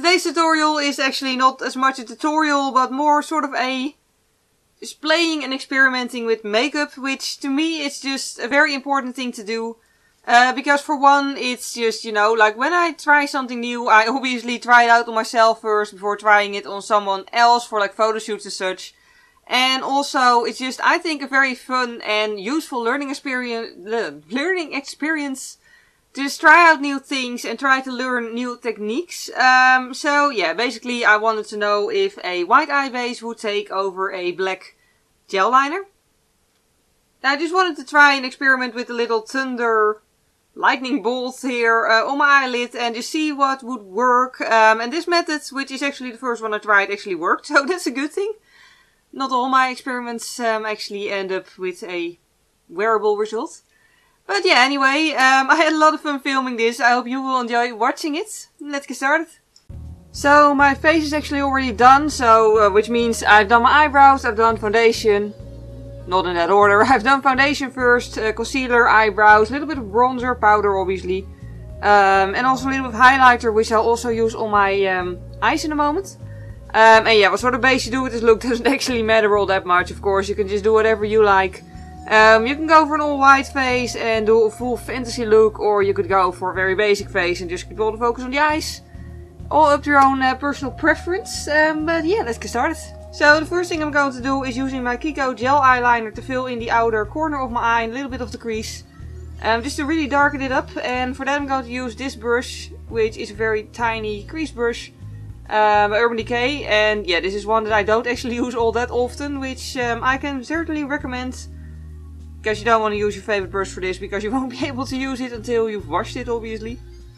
today's tutorial is actually not as much a tutorial, but more sort of a just playing and experimenting with makeup, which to me is just a very important thing to do. Because for one, it's just, you know, like when I try something new, I obviously try it out on myself first before trying it on someone else for like photo shoots and such. And also, it's just, I think, a very fun and useful learning experience to just try out new things and try to learn new techniques. So yeah, basically I wanted to know if a white eye base would take over a black gel liner. I just wanted to try and experiment with a little thunder lightning bolt here on my eyelid and just see what would work. And this method, which is actually the first one I tried, actually worked, so that's a good thing. Not all my experiments actually end up with a wearable result. But yeah, anyway, I had a lot of fun filming this. I hope you will enjoy watching it. Let's get started. So my face is actually already done, so which means I've done my eyebrows, I've done foundation. Not in that order. I've done foundation first, concealer, eyebrows, a little bit of bronzer, powder obviously. And also a little bit of highlighter, which I'll also use on my eyes in a moment. And yeah, what sort of base you do with this look doesn't actually matter all that much, of course. You can just do whatever you like. You can go for an all white face and do a full fantasy look, or you could go for a very basic face and just keep all the focus on the eyes. All up to your own personal preference. But yeah, let's get started. So the first thing I'm going to do is using my Kiko gel eyeliner to fill in the outer corner of my eye and a little bit of the crease. Just to really darken it up, and for that I'm going to use this brush, which is a very tiny crease brush. By Urban Decay, and yeah, this is one that I don't actually use all that often, which I can certainly recommend. Because you don't want to use your favorite brush for this, because you won't be able to use it until you've washed it, obviously.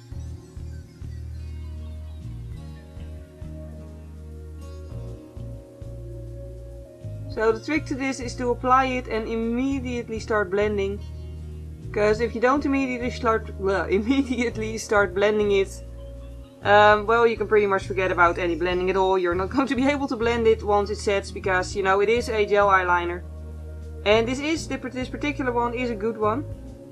So the trick to this is to apply it and immediately start blending. Because if you don't immediately start blending it, well, you can pretty much forget about any blending at all. You're not going to be able to blend it once it sets, because, you know, it is a gel eyeliner. And this particular one is a good one.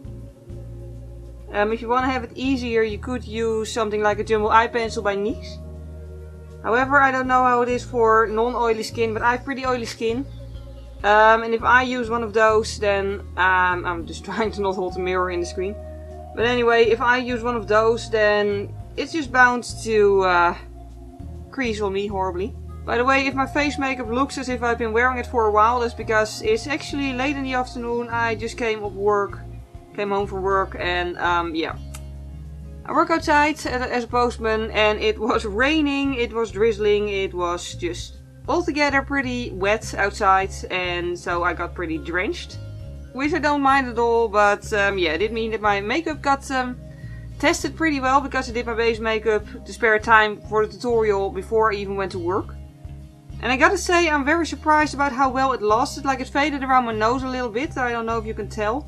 If you want to have it easier, you could use something like a Jumbo Eye Pencil by NYX. However, I don't know how it is for non-oily skin, but I have pretty oily skin. And if I use one of those, then I'm just trying to not hold the mirror in the screen. But anyway, if I use one of those, then it's just bound to crease on me horribly. By the way, if my face makeup looks as if I've been wearing it for a while, that's because it's actually late in the afternoon. I just came home from work, and yeah. I work outside as a postman, and it was raining, it was drizzling, it was just altogether pretty wet outside, and so I got pretty drenched. Which I don't mind at all, but yeah, it did mean that my makeup got tested pretty well, because I did my base makeup to spare time for the tutorial before I even went to work. And I gotta say, I'm very surprised about how well it lasted. Like, it faded around my nose a little bit. I don't know if you can tell.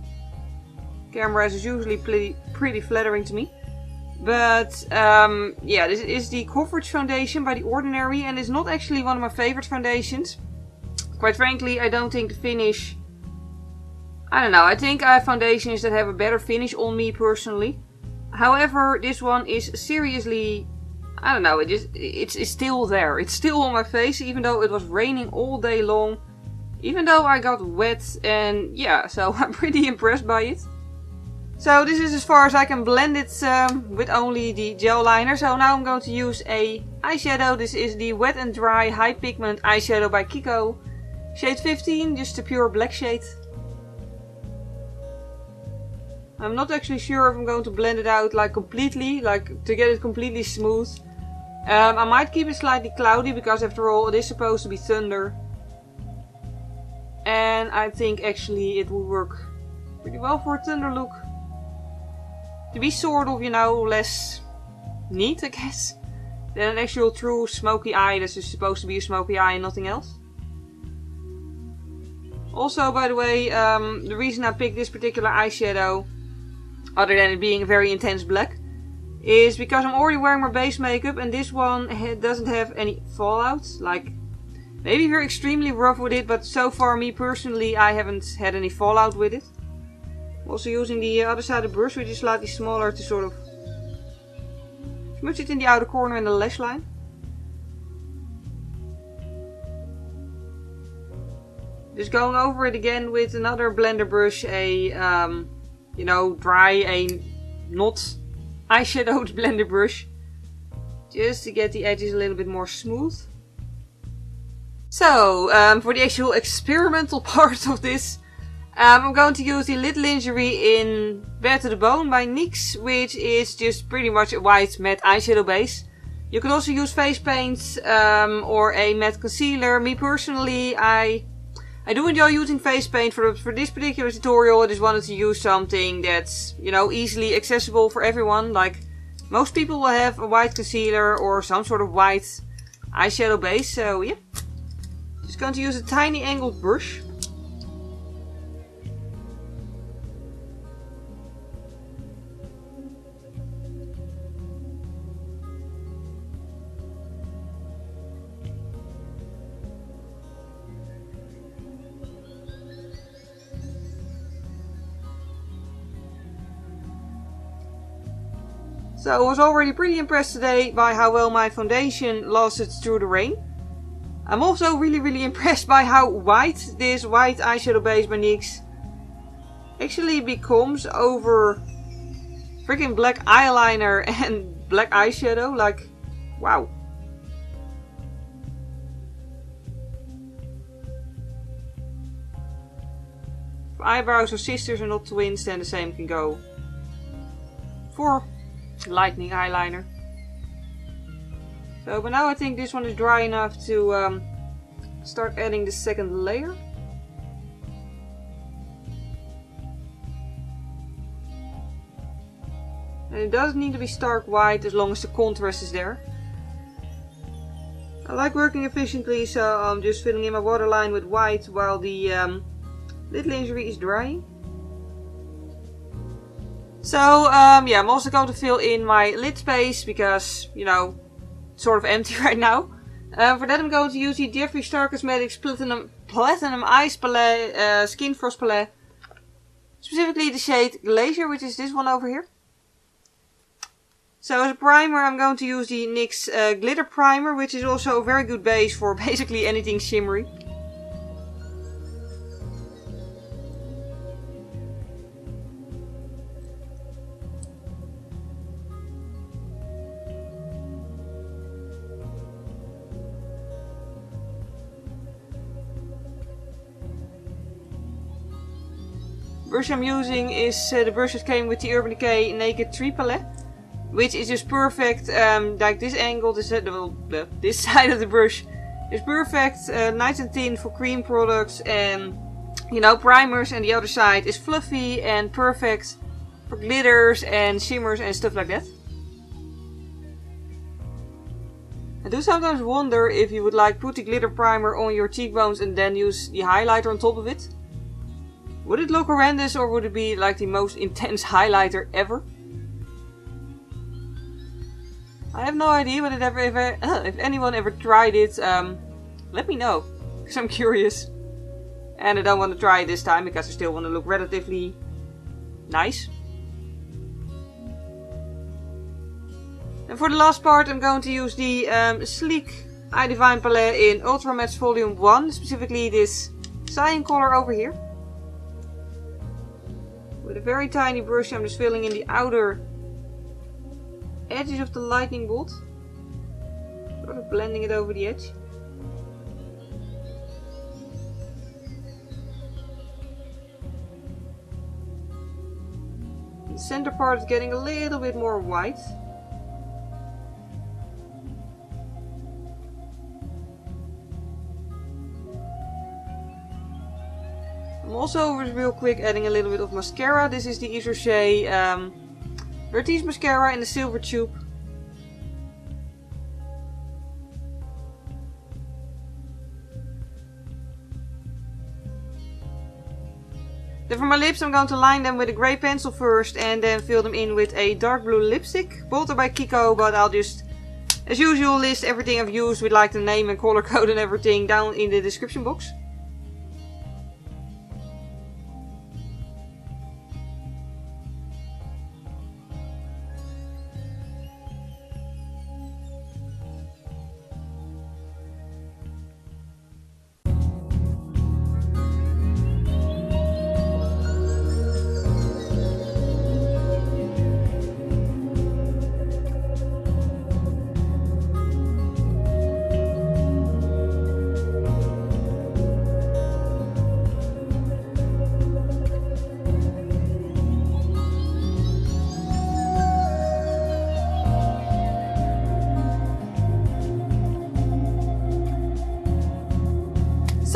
Cameras is usually pretty flattering to me. But yeah, this is the Coverage Foundation by The Ordinary, and it's not actually one of my favorite foundations. Quite frankly, I don't think the finish... I don't know, I think I have foundations that have a better finish on me personally. However, this one is seriously, I don't know, it's still there. It's still on my face, even though it was raining all day long. Even though I got wet, and yeah, so I'm pretty impressed by it. So this is as far as I can blend it with only the gel liner. So now I'm going to use a eyeshadow. This is the Wet n Dry High Pigment Eyeshadow by Kiko. Shade 15, just a pure black shade. I'm not actually sure if I'm going to blend it out like completely, like to get it completely smooth. I might keep it slightly cloudy, because after all it is supposed to be thunder. And I think actually it will work pretty well for a thunder look. To be sort of, you know, less neat, I guess, than an actual true smoky eye that's just supposed to be a smoky eye and nothing else. Also, by the way, the reason I picked this particular eyeshadow, other than it being a very intense black, is because I'm already wearing my base makeup, and this one doesn't have any fallout. Like, maybe if you're extremely rough with it, but so far, me personally, I haven't had any fallout with it. I'm also using the other side of the brush, which is slightly smaller, to sort of Smudge it in the outer corner and the lash line. Just going over it again with another blender brush, you know, dry, not eyeshadowed blender brush. Just to get the edges a little bit more smooth. So, for the actual experimental part of this, I'm going to use the Lit Lingerie in Bare to the Bone by NYX, which is just pretty much a white matte eyeshadow base. You can also use face paint or a matte concealer. Me personally, I do enjoy using face paint. For this particular tutorial, I just wanted to use something that's, you know, easily accessible for everyone. Like, most people will have a white concealer or some sort of white eyeshadow base. So, yeah. Just going to use a tiny angled brush. So I was already pretty impressed today by how well my foundation lasted through the rain. I'm also really impressed by how white this white eyeshadow base by NYX actually becomes over freaking black eyeliner and black eyeshadow. Like, wow. If eyebrows are sisters and not twins, then the same can go for lightning eyeliner. So, but now I think this one is dry enough to start adding the second layer. And it doesn't need to be stark white as long as the contrast is there. I like working efficiently, so I'm just filling in my waterline with white while the Lit Lingerie is drying. So, yeah, I'm also going to fill in my lid space because, you know, it's sort of empty right now. For that I'm going to use the Jeffree Star Cosmetics Platinum Ice Palette, Skin Frost Palette. Specifically the shade Glacier, which is this one over here. So as a primer I'm going to use the NYX Glitter Primer, which is also a very good base for basically anything shimmery. The brush I'm using is the brush that came with the Urban Decay Naked 3 palette, which is just perfect. Like this angle, this side of the brush is perfect, nice and thin for cream products and, you know, primers, and the other side is fluffy and perfect for glitters and shimmers and stuff like that. I do sometimes wonder if you would like put the glitter primer on your cheekbones and then use the highlighter on top of it. Would it look horrendous, or would it be like the most intense highlighter ever? I have no idea, but if anyone ever tried it, let me know, because I'm curious. And I don't want to try it this time, because I still want to look relatively nice. And for the last part I'm going to use the Sleek Eye Divine palette in Ultra Matte Volume 1, specifically this cyan color over here. With a very tiny brush I'm just filling in the outer edges of the lightning bolt. Sort of blending it over the edge. The center part is getting a little bit more white. I'm also real quick adding a little bit of mascara. This is the Issey Vertige mascara in the silver tube. Then for my lips I'm going to line them with a grey pencil first and then fill them in with a dark blue lipstick. Bolter by Kiko, but I'll just, as usual, list everything I've used with like the name and color code and everything down in the description box.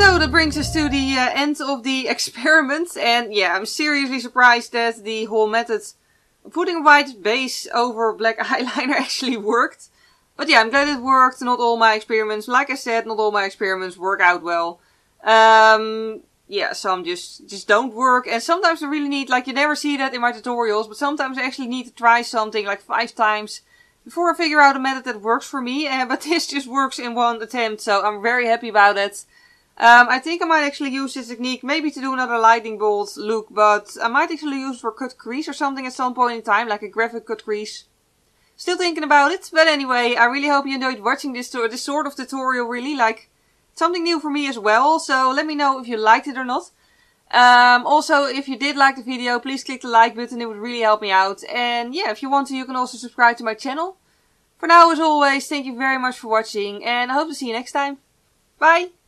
So that brings us to the end of the experiment. And yeah, I'm seriously surprised that the whole method of putting a white base over black eyeliner actually worked. But yeah, I'm glad it worked. Not all my experiments, like I said, not all my experiments work out well. Yeah, some just don't work. And sometimes I really need, like you never see that in my tutorials, but sometimes I actually need to try something like 5 times before I figure out a method that works for me. But this just works in one attempt, so I'm very happy about it. I think I might actually use this technique maybe to do another lightning bolt look, but I might actually use it for cut crease or something at some point in time, like a graphic cut crease. Still thinking about it, but anyway, I really hope you enjoyed watching this sort of tutorial, really, like something new for me as well, so let me know if you liked it or not. Also, if you did like the video, please click the like button, it would really help me out. And yeah, if you want to, you can also subscribe to my channel. For now, as always, thank you very much for watching, and I hope to see you next time. Bye!